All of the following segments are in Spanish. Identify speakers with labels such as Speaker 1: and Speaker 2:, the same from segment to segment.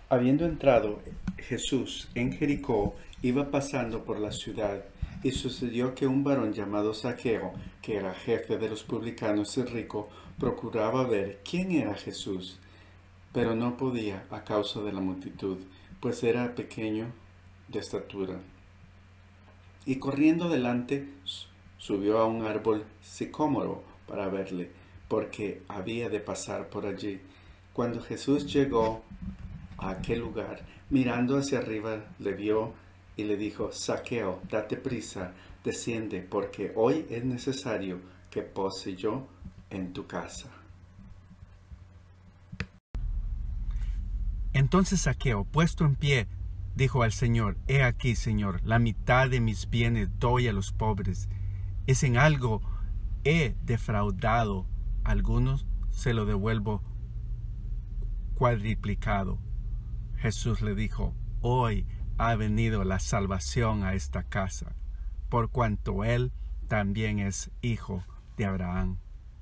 Speaker 1: Habiendo entrado Jesús en Jericó, iba pasando por la ciudad, y sucedió que un varón llamado Zaqueo, que era jefe de los publicanos y rico, procuraba ver quién era Jesús, pero no podía a causa de la multitud, pues era pequeño de estatura. Y corriendo delante, subió a un árbol sicómoro para verle, porque había de pasar por allí. Cuando Jesús llegó a aquel lugar, mirando hacia arriba, le vio y le dijo: Zaqueo, date prisa, desciende, porque hoy es necesario que pose yo en tu casa.
Speaker 2: Entonces Zaqueo, puesto en pie, dijo al Señor: He aquí, Señor, la mitad de mis bienes doy a los pobres, y si en algo he defraudado a algunos, se lo devuelvo cuadriplicado. Jesús le dijo: Hoy ha venido la salvación a esta casa, por cuanto él también es hijo de Abraham.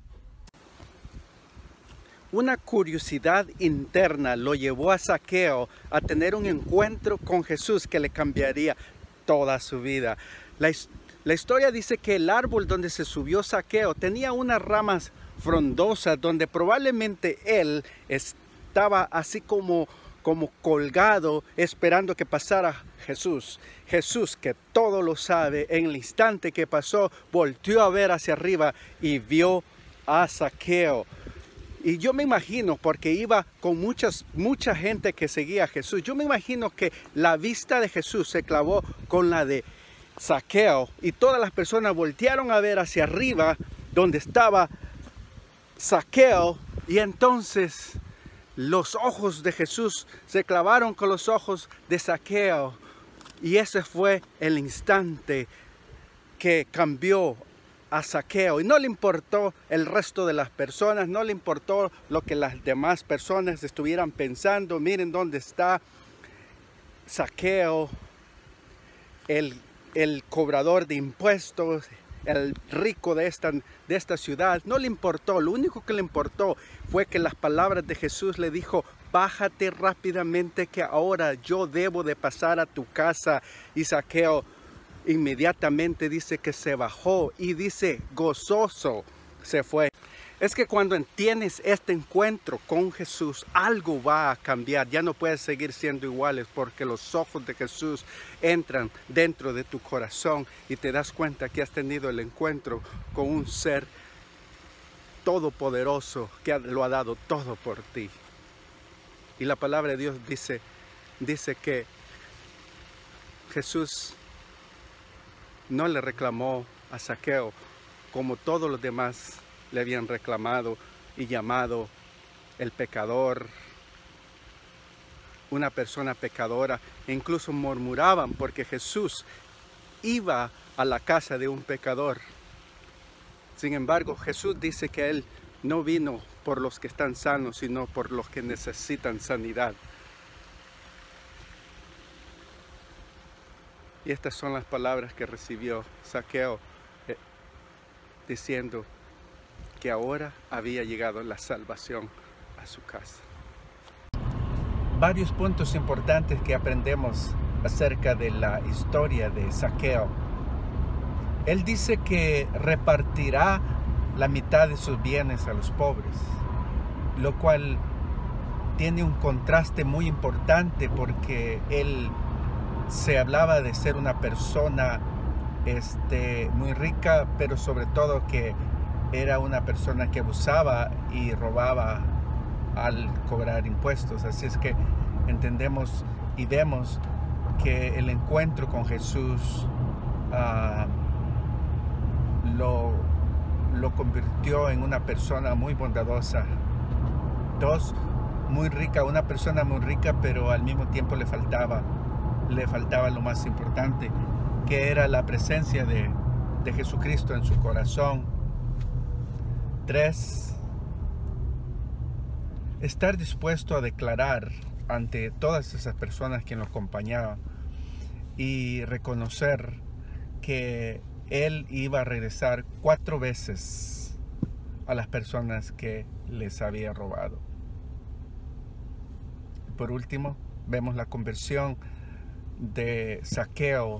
Speaker 2: Una curiosidad interna lo llevó a Zaqueo a tener un encuentro con Jesús que le cambiaría toda su vida. La historia dice que el árbol donde se subió Zaqueo tenía unas ramas frondosas donde probablemente él estaba así como colgado esperando que pasara Jesús. Jesús, que todo lo sabe, en el instante que pasó, volteó a ver hacia arriba y vio a Zaqueo. Y yo me imagino, porque iba con mucha gente que seguía a Jesús, yo me imagino que la vista de Jesús se clavó con la de Zaqueo y todas las personas voltearon a ver hacia arriba donde estaba Zaqueo, y entonces los ojos de Jesús se clavaron con los ojos de Zaqueo, y ese fue el instante que cambió a Zaqueo. Y no le importó el resto de las personas, no le importó lo que las demás personas estuvieran pensando. Miren dónde está Zaqueo, el cobrador de impuestos, el rico de esta ciudad. No le importó. Lo único que le importó fue que las palabras de Jesús le dijo: bájate rápidamente, que ahora yo debo de pasar a tu casa. Y Zaqueo inmediatamente dice que se bajó, y dice gozoso se fue. Es que cuando tienes este encuentro con Jesús, algo va a cambiar. Ya no puedes seguir siendo iguales, porque los ojos de Jesús entran dentro de tu corazón y te das cuenta que has tenido el encuentro con un ser todopoderoso que lo ha dado todo por ti. Y la palabra de Dios dice que Jesús no le reclamó a Zaqueo como todos los demás le habían reclamado y llamado el pecador, una persona pecadora, e incluso murmuraban porque Jesús iba a la casa de un pecador. Sin embargo, Jesús dice que Él no vino por los que están sanos, sino por los que necesitan sanidad. Y estas son las palabras que recibió Zaqueo, diciendo que ahora había llegado la salvación a su casa. Varios puntos importantes que aprendemos acerca de la historia de Zaqueo. Él dice que repartirá la mitad de sus bienes a los pobres, lo cual tiene un contraste muy importante, porque él se hablaba de ser una persona muy rica, pero sobre todo que era una persona que abusaba y robaba al cobrar impuestos. Así es que entendemos y vemos que el encuentro con Jesús lo convirtió en una persona muy bondadosa. Dos, muy rica, una persona muy rica, pero al mismo tiempo le faltaba lo más importante, que era la presencia de Jesucristo en su corazón. 3, estar dispuesto a declarar ante todas esas personas que lo acompañaban y reconocer que él iba a regresar 4 veces a las personas que les había robado. Por último, vemos la conversión de Zaqueo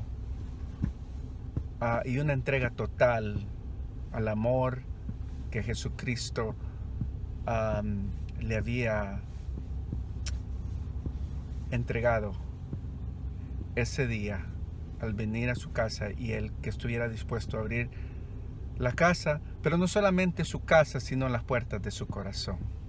Speaker 2: y una entrega total al amor que Jesucristo le había entregado ese día al venir a su casa, y él que estuviera dispuesto a abrir la casa, pero no solamente su casa, sino las puertas de su corazón.